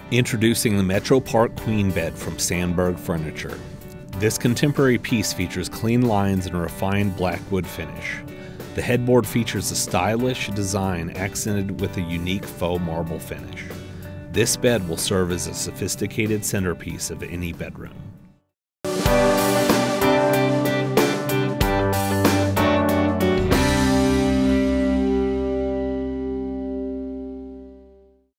Introducing the Metro Park Queen Bed from Sandberg Furniture. This contemporary piece features clean lines and a refined black wood finish. The headboard features a stylish design accented with a unique faux marble finish. This bed will serve as a sophisticated centerpiece of any bedroom.